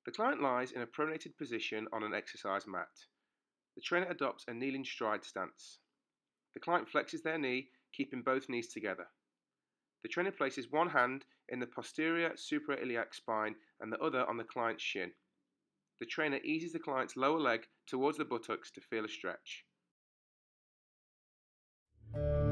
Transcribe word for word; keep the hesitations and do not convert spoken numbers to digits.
The client lies in a pronated position on an exercise mat. The trainer adopts a kneeling stride stance. The client flexes their knee, keeping both knees together. The trainer places one hand in the posterior suprailiac spine and the other on the client's shin. The trainer eases the client's lower leg towards the buttocks to feel a stretch.